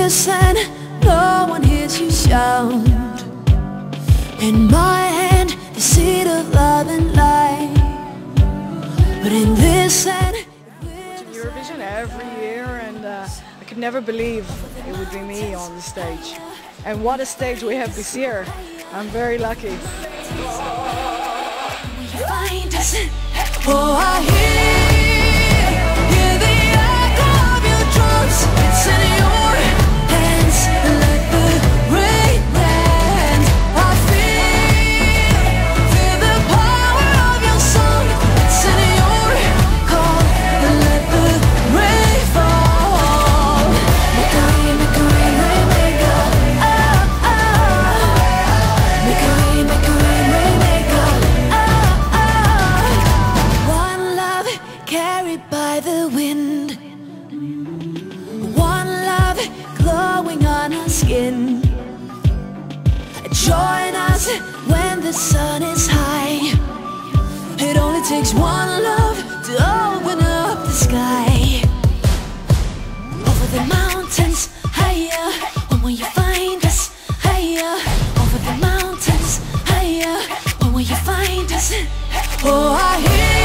listen, no one hears you shout. In my hand, the seed of love and light. But in this hand, to Eurovision every year, and I could never believe it would be me on the stage. And what a stage we have this year. I'm very lucky. Oh, I hear the echo of your drums. It's in your hands. Let the rain dance. I feel the power of your song. It's in your call. Let the rain fall. Make a rain, Rainmaker. Oh, oh. Make a rain, Rainmaker. Carried by the wind, one love glowing on our skin. Join us when the sun is high. It only takes one love to open up the sky. Over the mountains, higher. When will you find us? Higher. Over the mountains, higher. When will you find us? Oh, I hear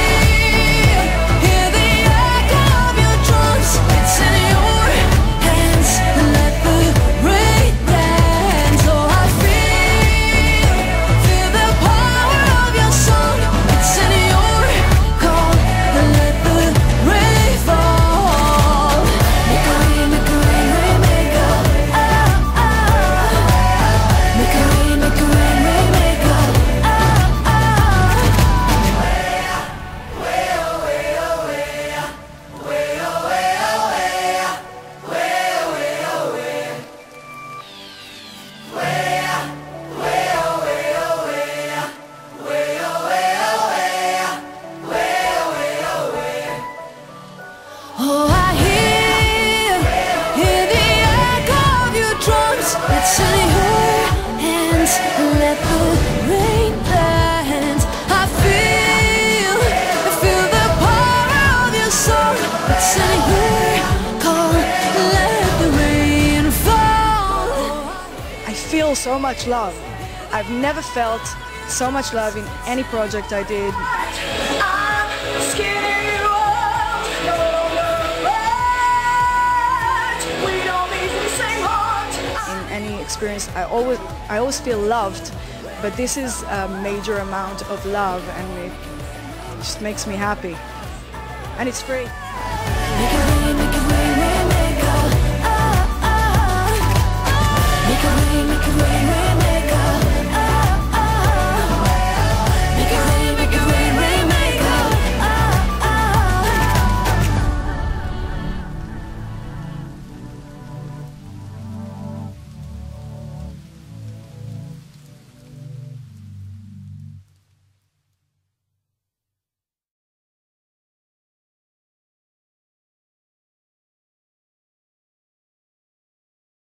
I feel so much love. I've never felt so much love in any project I did. In any experience, I always feel loved, but this is a major amount of love, and it just makes me happy. And it's free.